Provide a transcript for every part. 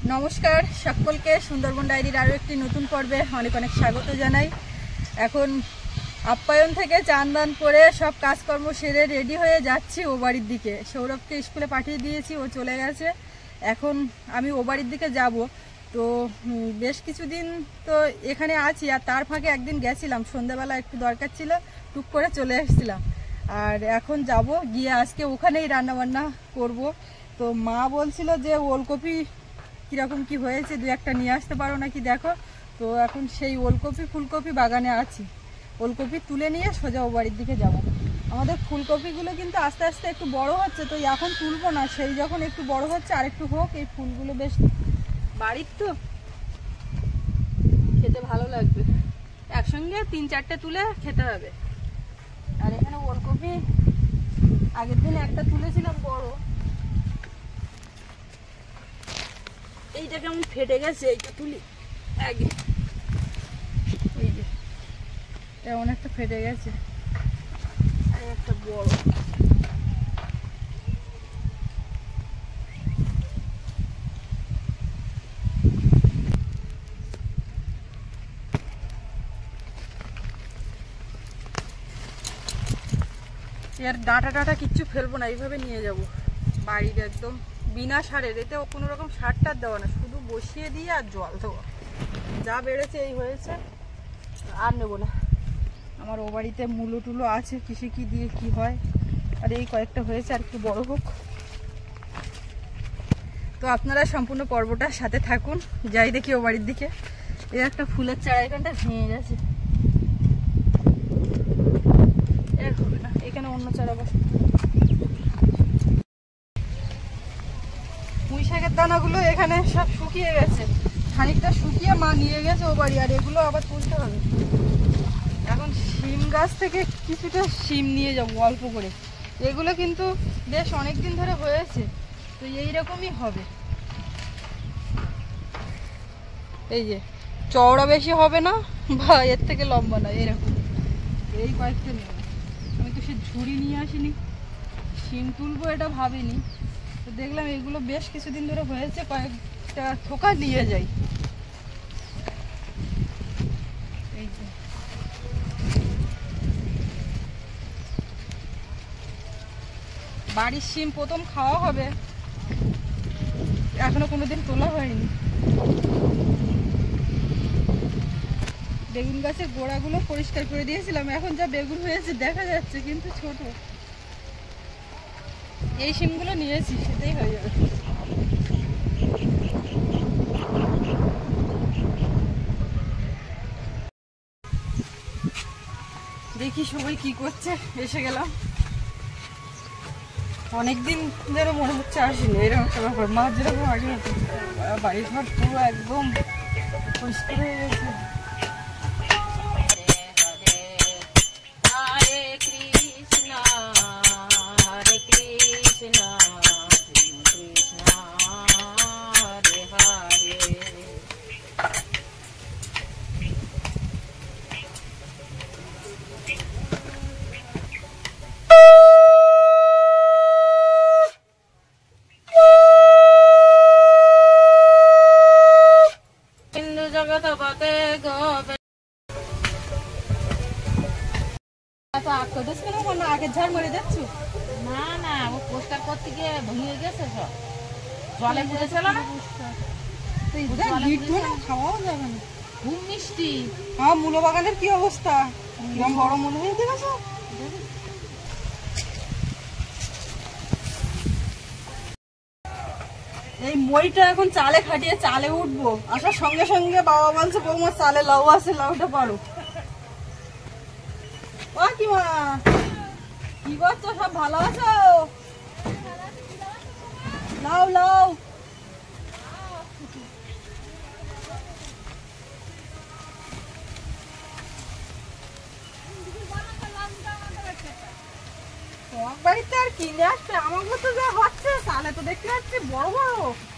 নমস্কার সকলকে সুন্দরবন ডায়েরির আরও একটি নতুন পর্বে অনেক অনেক স্বাগত জানাই। এখন আপ্যায়ন থেকে চান দান করে সব কাজকর্ম সেরে রেডি হয়ে যাচ্ছি ও বাড়ির দিকে। সৌরভকে স্কুলে পাঠিয়ে দিয়েছি, ও চলে গেছে। এখন আমি ও বাড়ির দিকে যাব। তো বেশ কিছুদিন তো এখানে আছি, আর তার ফাঁকে একদিন গেছিলাম, সন্ধ্যাবেলা একটু দরকার ছিল, টুক করে চলে এসেছিলাম। আর এখন যাব, গিয়ে আজকে ওখানেই রান্নাবান্না করব। তো মা বলছিল যে ওলকপি কীরকম কি হয়েছে, দু একটা নিয়ে আসতে পারো নাকি দেখো। তো এখন সেই ওলকপি ফুলকপি বাগানে আছি, ওলকপি তুলে নিয়ে সোজা ও বাড়ির দিকে যাব। আমাদের ফুলকপিগুলো কিন্তু আস্তে আস্তে একটু বড় হচ্ছে, তো এখন তুলবো না, সেই যখন একটু বড় হচ্ছে আর একটু হোক। এই ফুলগুলো বেশ বাড়ির তো, খেতে ভালো লাগবে, একসঙ্গে 3-4টে তুলে খেতে হবে। আর এখানে ওলকপি আগের দিন একটা তুলেছিলাম বড়, এইটা কেমন ফেটে গেছে, এইটা তুলি আগে। এই যে এমন একটা ফেটে গেছে, আর একটা বড়। এর ডাঁটা টাটা কিচ্ছু ফেলবো না, এইভাবে নিয়ে যাব বাড়ির, একদম বিনা সারের। এতে কোনো রকম সার টার দেওয়া না, শুধু বসিয়ে দিয়ে আর জল দেওয়া। যা বেড়েছে এই হয়েছে, আর নেব না। আমার ও বাড়িতে মূলো টুলো আছে, কিসে কি দিয়ে কি হয়, আর এই কয়েকটা হয়েছে, আর একটু বড় হোক। তো আপনারা সম্পূর্ণ পর্বটার সাথে থাকুন। যাই দেখি ও বাড়ির দিকে। এই একটা ফুলের চারা এখানটা ভেঙে গেছে, এর হবে না, এখানে অন্য চারা বসে। পুঁই শাকের দানাগুলো এখানে সব শুকিয়ে গেছে, খানিকটা শুকিয়ে মা নিয়ে গেছে ও বাড়ি, আর এগুলো আবার তুলতে হবে। এখন শিম গাছ থেকে কিছুটা শিম নিয়ে যাবো অল্প করে। এগুলো কিন্তু বেশ অনেক দিন ধরে হয়েছে, তো এইরকমই হবে। এই যে চওড়া বেশি হবে না বা এর থেকে লম্বা না, এরকম। এই কয়েকটা নেব, আমি তো সে ঝুড়ি নিয়ে আসিনি, শিম তুলবো এটা ভাবিনি। তো দেখলাম এগুলো বেশ কিছুদিন ধরে হয়েছে, কয়েকটা থোকা নিয়ে যাই। এই যে বাড়ির শিম প্রথম খাওয়া হবে, এখনো কোনোদিন তোলা হয়নি। বেগুন গাছের গোড়াগুলো পরিষ্কার করে দিয়েছিলাম, এখন যা বেগুন হয়েছে দেখা যাচ্ছে, কিন্তু ছোট। এই শিমগুলো নিয়েছি, সেটাই হয়ে যাবে। দেখি সবাই কি করছে, এসে গেলাম। অনেকদিন ধরে মনে হচ্ছে আসিনি, এরকম একটা ব্যাপার। মা যেরকম আগে হতো, বাড়ি ঘর পুরো একদম পরিষ্কার হয়ে গেছে। আগে ঝাড় মরে যাচ্ছ না না, ও পোস্টার করতে গিয়ে ভেঙে গেছে, সব জলে পুড়েছিল না, খাওয়াও যাবে না, খুব মিষ্টি। আমার মূলো বাগানের কি অবস্থা, কিরম বড় মূলো হয়ে গেছে। এই মইটা এখন চালে খাটিয়ে চালে উঠবো, আসার সঙ্গে সঙ্গে বাবা বলছে বৌমা চালে লাউ আছে, লাউটা পারো। ও কি মা, কি করছো, সব ভালো আছো? লাউ লাউ তোমার বাড়িতে আর কিনে আসবে, আমাকে তো যা হচ্ছে চালে তো দেখতে পাচ্ছি বড় বড়।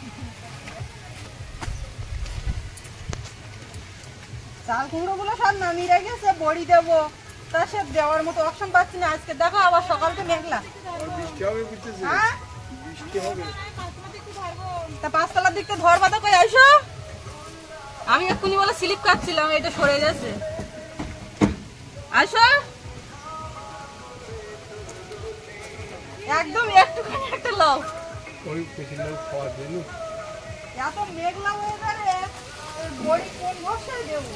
চাল কুমড়ো গুলো সব নামিয়ে রেখেছে, বড়ি দেবো, তা সে দেওয়ার মতো অপশন পাচ্ছি না। আজকে দেখো আবার সকালকে মেঘলা, হ্যাঁ বৃষ্টি হবে। তা 5 তলার দিকতে ধর বাঁধা কই আইসো। আমি এক্ষুনি বলে স্লিপ কাটছিলাম, এটা সরে গেছে। আসো একদম একটুখানি একটা লাও। ওই পেছনে খাওয়া দিল এত মেঘলা ওয়েদারে বড়ি কোন বসায় দেবো?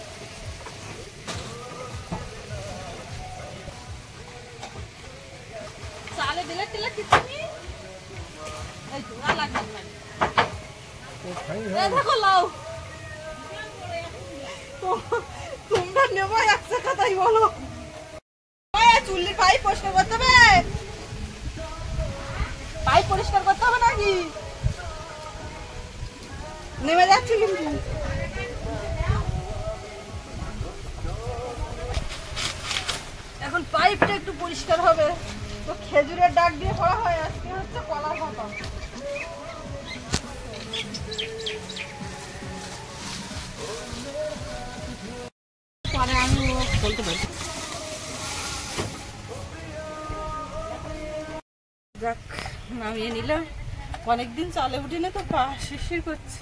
চালে দিলে টিলে কিছু নেই। এই তো আর লাগবে না। এই দেখো লাও। তোমরা নেবো একশো কথাই বলো। চুল্লি পাইপ পরিষ্কার করতে হবে, পাইপ পরিষ্কার করতে হবে নাকি? নেমে যাচ্ছি কিন্তু। এখন পাইপটা একটু পরিষ্কার হবে। তো খেজুরের ডাক দিয়ে করা হয়, আজকে হচ্ছে কলার পাতা। পরে আমি বলতে পারি। যাক, নামিয়ে নিলাম। অনেকদিন চালে উঠি না তো, পা শিরশির করছে।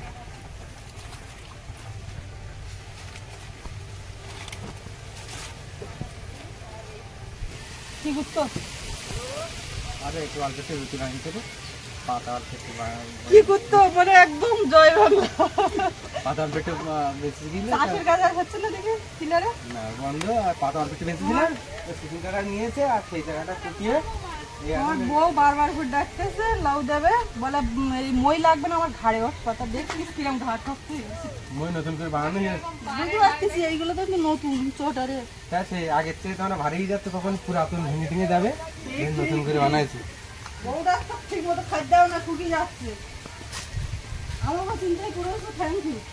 কি করতো? আরে একটু আলপেটে রুটি বানিয়ে দেবে, পাতা আলপেটে কি করতো মানে একদম জয় বাংলা। পাতা আলপেটে বেশি দিলে চাষের কাজ আর হচ্ছে না দেখে কিনারে না বন্ধ, আর পাতা আলপেটে বেশি দিলাম। শুটিং টাকা নিয়েছে আর সেই জায়গাটা কুটিয়ে আমার বউ বারবার করে ডাকতেছে লাউ দেবে, বলে এই মই লাগবে না আমার ঘাড়ে। ওর কথা দেখছিস কিরম ঘাড় ঠকতে মই নতুন করে বানানো হয়েছে। বুঝতে পারতেছি এইগুলো তো নতুন চোটারে। হ্যাঁ, সেই আগের থেকে তোমরা ভারী হয়ে যাচ্ছে, কখন পুরাতন ভেঙে ভেঙে যাবে, নতুন করে বানাইছি। বউটা ঠিক মতো খাদ্য দাও না, শুকিয়ে যাচ্ছে। আমার চিন্তাই করেছো, থ্যাংক ইউ।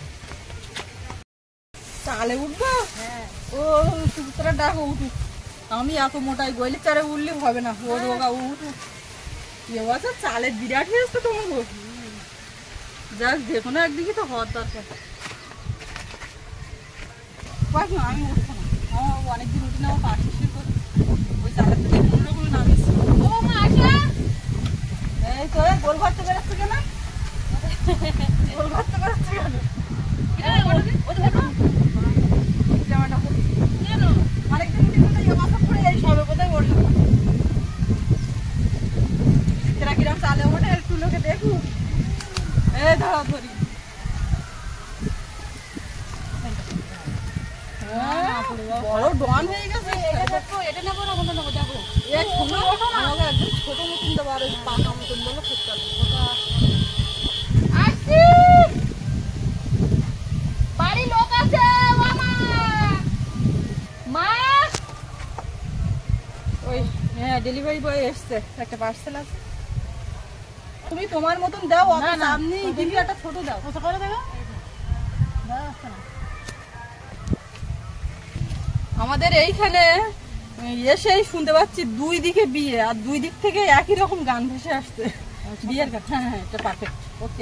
চালে উঠবো? ও সুতরা ডাকো উঠুক। আমি এত মোটাই গইলে চারে উঠলে হবে না। ও রোগা উঠুক। এবছর চালের বিরাট হয়েছে তো তোমার। যাক, যে কোনো একদিকে তো হওয়ার দরকার। আমি উঠবো না, আমার অনেকদিন উঠি না, আমার পা শিরশির করে। ওই চালের থেকে কোনো রকম নামিয়েছি। এই তো গোল ঘরতে বেরোচ্ছে কেন? গোল ঘরতে বেরোচ্ছে কেন? অনেকদিন উঠি না, এবছর পরে এই সবে কোথায় উঠলাম। কিরম চালে ওঠে একটু লোকে দেখুক। এই ধরা ধরি। বড় ডন হয়ে গেছে। এটা নেবো না, কোনটা নেবো? দেখো একদম ছোট মতন দেবো, আর ওই পাকা মতন বলো ফুটতে বাড়ি লোক আছে। মা ওই হ্যাঁ, ডেলিভারি বয় এসছে, একটা পার্সেল আছে। তুমি তোমার মতন দাও, অত দাম নেই, কিন্তু একটা ছোট দাও। কত করে দেবো? আমাদের এইখানে এসেই শুনতে পাচ্ছি 2 দিকে বিয়ে, আর 2 দিক থেকে একই রকম গান ভেসে আসছে বিয়ের গান। হ্যাঁ হ্যাঁ, এটা পারফেক্ট। ওকে,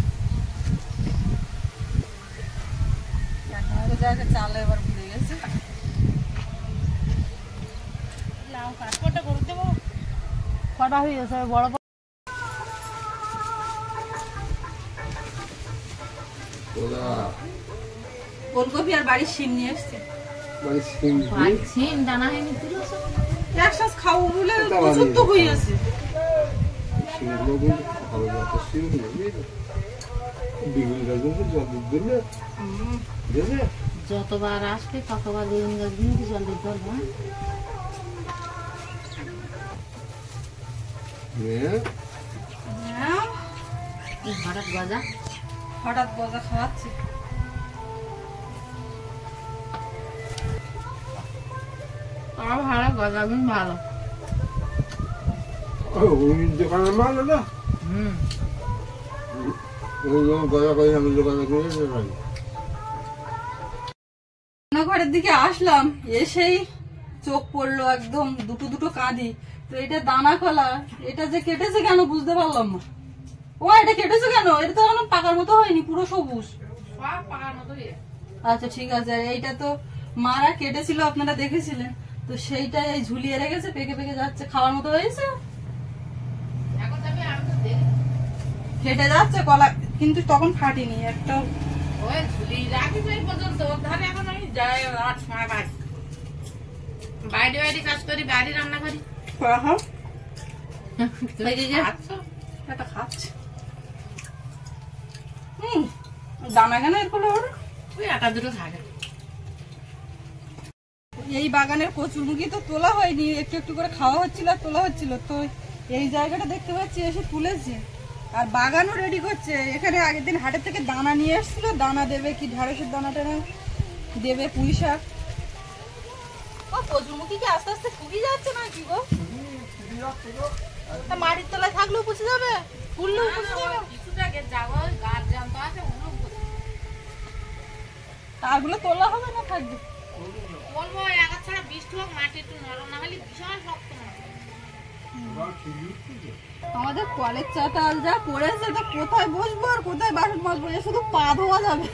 চালে এবার ভুলে গেছে। কটা হয়ে গেছে বড়? ফুলকপি আর বাড়ির শিম নিয়ে এসছে। একসাথ খাবো বলে প্রচুর তো হয়ে আছে। যতবার আসবে ততবার বেগুন গাছ দিয়ে জল দিতে পারবো। হঠাৎ গজা খাওয়াচ্ছে। আমার ভালো গজা গুণ ভালো। দোকানের মাল না, ঘরের দিকে আসলাম, এসেই চোখ পড়লো একদম দুটো দুটো কাঁদি। তো এটা দানা কলা, এটা যে কেটেছে কেন বুঝতে পারলাম না। ও এটা কেটেছে কেন? এটা তো এখন পাকার মতো হয়নি, পুরো সবুজ। আচ্ছা ঠিক আছে। এইটা তো মারা কেটেছিল, আপনারা দেখেছিলেন তো, সেইটাই এই ঝুলিয়ে রেখেছে, পেকে পেকে যাচ্ছে। খাওয়ার মতো হয়েছে? ফেটে যাচ্ছে কলা, কিন্তু তখন ফাটেনি একটা। ওই ঝুলি রাখি তো এই পর্যন্ত, ওর ধারে এখন আমি যাই 8-9 বাজে। বাইরে বাইরে কাজ করি, বাইরে রান্না করি। তুমি এই যে খাচ্ছো? এটা খাচ্ছে। দানা কেন এর ফলে ওর? ওই একটা দুটো থাকে। এই বাগানের কচুরমুখী তো তোলা হয়নি, একটু একটু করে খাওয়া হচ্ছিল আর তোলা হচ্ছিল, তো এই জায়গাটা দেখতে পাচ্ছি এসে তুলেছে। আর বাগানও রেডি করছে। এখানে আগের দিন হাটের থেকে দানা নিয়ে এসেছিল, দানা দেবে কি ঢেঁড়সের দানাটা দেবে, পুঁই শাক। ও কচুরমুখী কি আস্তে আস্তে শুকিয়ে যাচ্ছে না কি গো? তা মাটির তলায় থাকলেও পচে যাবে, ফুললেও পচে যাবে। কিছুটা যাবো, গাছ জানতো আছে, ওগুলো তারগুলো তোলা হবে না থাকবে? বলবো একা ছাড়া বৃষ্টি হোক, মাটি একটু নরম না হলে ভীষণ শক্ত মাটি। আমাদের কলের চাতাল যা পড়েছে, তা কোথায় বসবো আর কোথায় বাসন মাজবো, এ শুধু পা ধোয়া যাবে।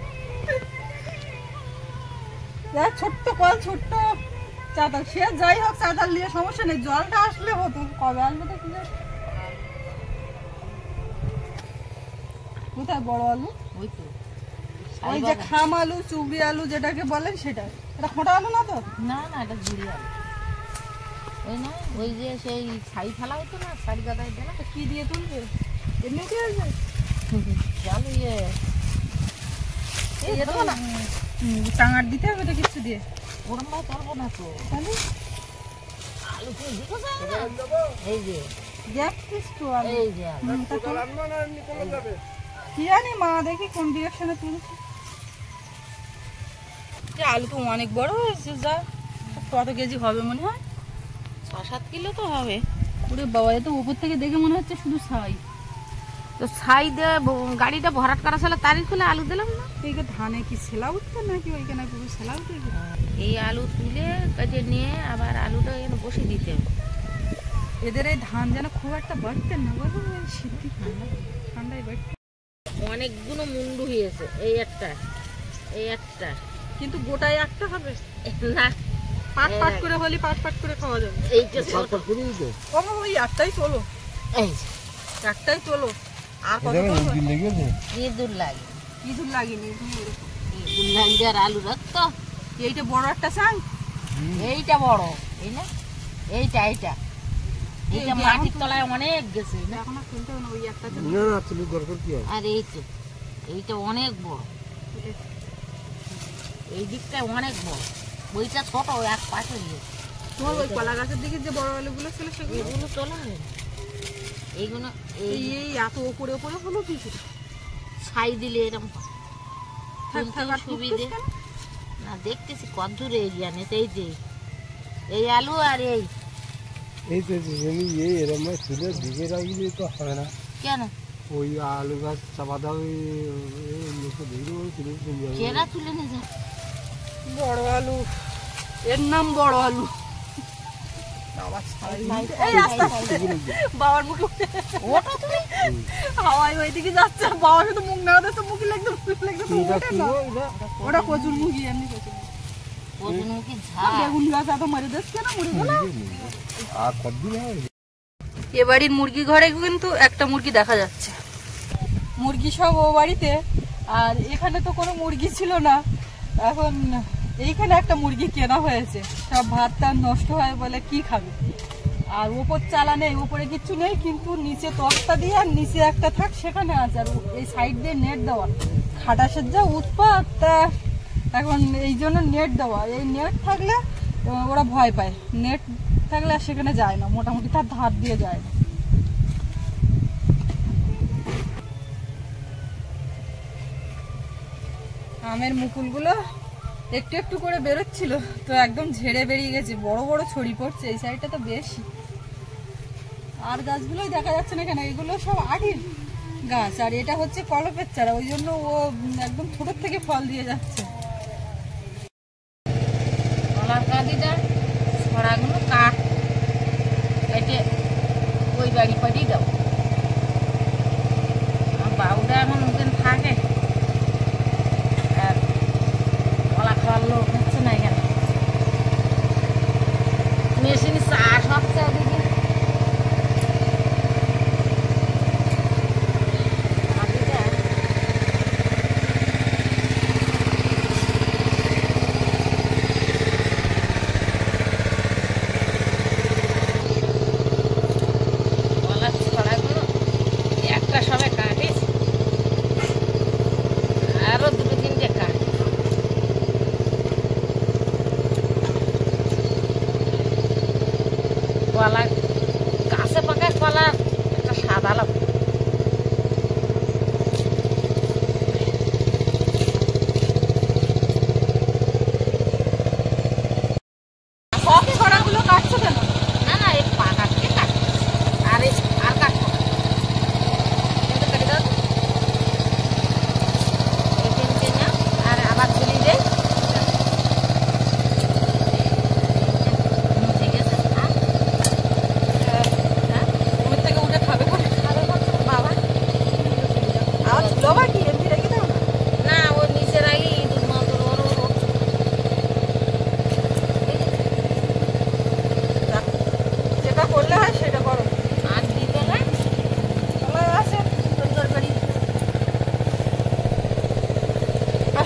ছোট্ট কল, ছোট্ট চাতাল, সে যাই হোক চাতাল নিয়ে সমস্যা নেই, জলটা আসলে হতো। কবে আসবে তো কি জানি। কোথায় বড় আলু? ওই তো ওই যে খাম আলু, চুবড়ি আলু যেটাকে বলেন সেটা। এটা খোঁটা আলু না তো? না না, এটা ঝুড়ি আলু। ওই না, ওই যে সেই ছাই ফেলা হতো না, শাড়ি গাদায় দেনা। কি দিয়ে তুলবে? এমনি কি আসবে? আলু টাঙার দিতে হবে তো কিছু দিয়ে। ওরম ভাই করবো না তো। তাহলে আলু তুমি দিতে চাই না? এই যে দেখছিস তো আলু। এই যে আলু। কি জানি মা দেখি কোন ডিরেকশনে তুলছে। আলু তো অনেক বড় হয়েছে, যা কত কেজি হবে মনে হয়? 6-7 কিলো তো হবে। ওরে বাবা, এ তো উপর থেকে দেখে মনে হচ্ছে শুধু ছাই। তো ছাই দিয়ে গাড়িটা ভরাট করা ছিল, তারই খুলে আলু দিলাম না। এইকে ধানে কি ছেলা উঠতে নাকি ওইখানে পুরো ছেলা উঠে? এই আলু তুলে কেটে নিয়ে আবার আলুটা এখানে বসে দিতে হবে। এদের এই ধান যেন খুব একটা বাড়তেন না, বলো শীত ঠান্ডায় বাড়তে। অনেকগুলো মুন্ডু হয়েছে, এই একটা, এই একটা, কিন্তু গোটায় একটা হবে না পাট পাট করে হলে পাট পাট করে খাওয়া যাবে। এইটা ছোট। ওই একটাই তোলো, এই একটাই তোলো। আর কত তোলবে? ইঁদুর লাগে, ইঁদুর লাগেনি। ইঁদুর লাগলে আর আলু রাখতো। এইটা বড় একটা চাং। এইটা বড়, এই না, এইটা এইটা এইটা মাটির তলায় অনেক গেছে না? এখন আর তুলতে হবে না, ওই একটা আর এই তো এইটা অনেক বড়, এই দিকটা অনেক বড়, ওইটা ছোট, এক পাশে গিয়েছে। তোমার ওই কলা গাছের দিকে যে বড় আলুগুলো ছিল সেগুলো এগুলো তোলা হয় না, এইগুলো এই এই এত ওপরে ওপরে হলো কি করে? ছাই দিলে এরকম থাক থাক, আর সুবিধে টুকটুক কেন? না। দেখতেছি কত দূরে এরিয়া নেই, এই যে এই আলু আর এই এই তো এরম তুলে দিকে রাখলে তো হবে না। কেন ওই আলু গাছ চাপা দাও, লোকে দেখবে তুলে যাবে। কেরা তুলে নিয়ে যায়? বড় আলু, এর নাম বড় আলু। এই আস্তে আস্তে বাবার মুখে ওটা তুমি হাওয়ায় ওইদিকে যাচ্ছে, আর বাবা শুধু মুখ না তো মুখে লাগতো ওঠে না। ওটা কচুর মুখি, এমনি কচুর ওজনমুখী ঝাল। বেগুন গাছ এত মারি দিচ্ছে না, মুড়ি গেল। আর কতদিন হয়? এ বাড়ির মুরগি ঘরে কিন্তু একটা মুরগি দেখা যাচ্ছে। মুরগি সব ও বাড়িতে, আর এখানে তো কোনো মুরগি ছিল না। এখন এইখানে একটা মুরগি কেনা হয়েছে, সব ভাত টাত নষ্ট হয় বলে কি খাবে। আর ওপর চালা নেই, ওপরে কিচ্ছু নেই, কিন্তু নিচে তক্তা দিয়ে আর নিচে একটা থাক সেখানে আছে, আর এই সাইড দিয়ে নেট দেওয়া। খাটাসের যা উৎপাত, তা এখন এই জন্য নেট দেওয়া। এই নেট থাকলে ওরা ভয় পায়, নেট থাকলে আর সেখানে যায় না, মোটামুটি তার ধার দিয়ে যায় না। আমের মুকুলগুলো একটু একটু করে বেরোচ্ছিল, তো একদম ঝেড়ে বেরিয়ে গেছে, বড় বড় ছড়ি পড়ছে। এই সাইডটা তো বেশি। আর গাছগুলোই দেখা যাচ্ছে না কেন, এগুলো সব আটির গাছ, আর এটা হচ্ছে কলপের চারা, ওই জন্য ও একদম ছোটোর থেকে ফল দিয়ে যাচ্ছে। কলার কাঁদিটা ছড়াগুলো কাঠ কেটে ওই বাড়ি পাঠিয়ে দাও। আর বাবুটা এখন ওখানে থাকে, আর কলা খাওয়ার লোক হচ্ছে না এখানে। মেশিন চাষ হচ্ছে ওদিকে।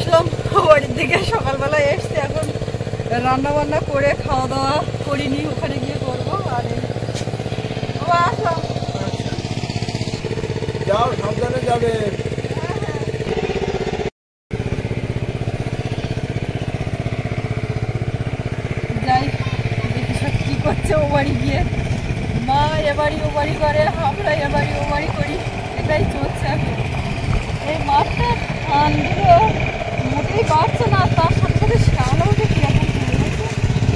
আসলাম বাড়ির দিকে, সকালবেলা এসছি, এখন রান্না বান্না করে খাওয়া দাওয়া করিনি, ওখানে গিয়ে করবো। আর আসলাম, যাও সাবধানে যাবে। যাই দেখি সব কি করছে ও বাড়ি গিয়ে। মা এবারই ও বাড়ি করে, আমরা এবারই ও বাড়ি করি, এটাই চলছে এখন। এই মাঠটা ধানগুলো মোটেই বাড়ছে না, তার সাথে সাথে শ্যাওলাকে কিরকম হয়ে গেছে।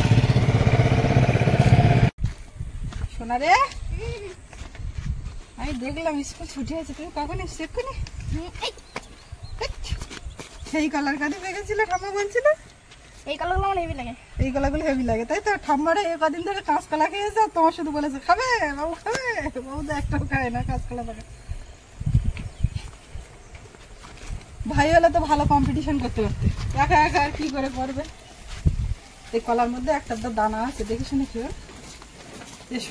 শোনা রে, আমি দেখলাম স্কুল ছুটি আছে, তুমি কখন এসছো? এক্ষুনি সেই কালার কাঁদি পেকেছিল, ঠাম্মা বলছিল এই কালারগুলো আমার হেভি লাগে। এই কলাগুলো হেভি লাগে, তাই তো? ঠাম্মারা এই কদিন ধরে কাঁচকলা খেয়েছে, আর তোমার শুধু বলেছে খাবে বাবু, খাবে বাবু। তো একটাও খায় না কাঁচকলা পাকে। ভাই হলে তো ভালো কম্পিটিশন করতে পারতে, একা একা আর কি করে করবে। এই কলার মধ্যে একটা দানা আছে, দেখে শুনে খেয়ে। এসো,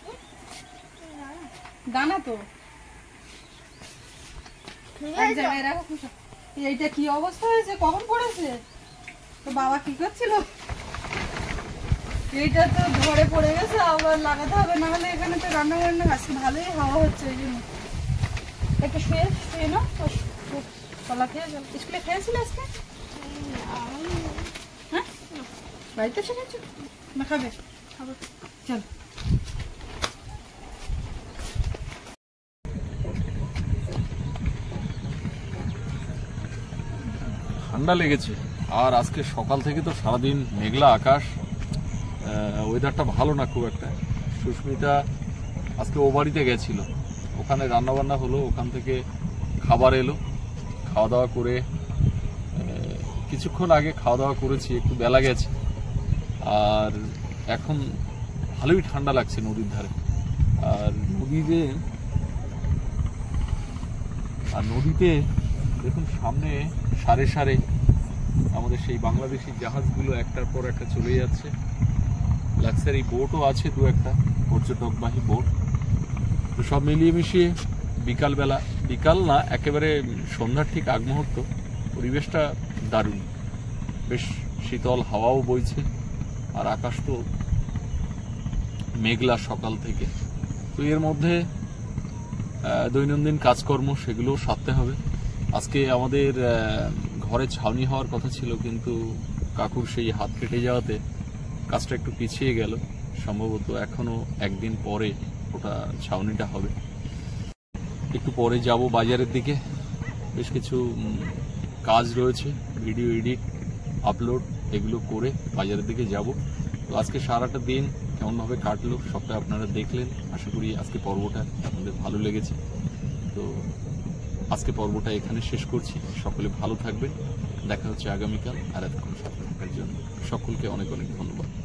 দানা তো এক জায়গায় রাখো। এইটা কি অবস্থা হয়েছে, কখন পড়েছে? তো বাবা কি করছিল? এইটা তো ঘরে পড়ে গেছে, আবার লাগাতে হবে, না হলে এখানে তো রান্না বান্না আজকে ভালোই হাওয়া হচ্ছে, এই জন্য একটু শুয়ে শুয়ে না। কলা খেয়ে যাও। স্কুলে খেয়েছিল আজকে? হ্যাঁ, বাড়িতে এসে গেছো না? খাবে? চল। ঠান্ডা লেগেছে, আর আজকে সকাল থেকে তো সারাদিন মেঘলা আকাশ, ওয়েদারটা ভালো না খুব একটা। সুস্মিতা আজকে ও বাড়িতে গেছিল, ওখানে রান্নাবান্না হলো, ওখান থেকে খাবার এলো, খাওয়া দাওয়া করে কিছুক্ষণ আগে খাওয়া দাওয়া করেছি, একটু বেলা গেছে। আর এখন ভালোই ঠান্ডা লাগছে নদীর ধারে। আর নদীতে দেখুন সামনে সারে সারে আমাদের সেই বাংলাদেশি জাহাজগুলো একটার পর একটা চলে যাচ্ছে। লাক্সারি বোটও আছে, দু একটা পর্যটকবাহী বোট। তো সব মিলিয়ে মিশিয়ে বিকালবেলা, বিকাল না একেবারে সন্ধ্যার ঠিক আগ মুহূর্ত, পরিবেশটা দারুণ, বেশ শীতল হাওয়াও বইছে, আর আকাশ তো মেঘলা সকাল থেকে। তো এর মধ্যে দৈনন্দিন কাজকর্ম সেগুলোও সারতে হবে। আজকে আমাদের ঘরে ছাউনি হওয়ার কথা ছিল, কিন্তু কাকুর সেই হাত কেটে যাওয়াতে কাজটা একটু পিছিয়ে গেল। সম্ভবত এখনো একদিন পরে ওটা ছাউনিটা হবে। একটু পরে যাব বাজারের দিকে, বেশ কিছু কাজ রয়েছে, ভিডিও এডিট, আপলোড, এগুলো করে বাজারের দিকে যাব। তো আজকে সারাটা দিন কেমনভাবে কাটলো সবটা আপনারা দেখলেন। আশা করি আজকে পর্বটা আপনাদের ভালো লেগেছে। তো আজকে পর্বটা এখানে শেষ করছি। সকলে ভালো থাকবেন, দেখা হচ্ছে আগামীকাল। আর এতক্ষণ সাথে থাকার জন্য সকলকে অনেক অনেক ধন্যবাদ।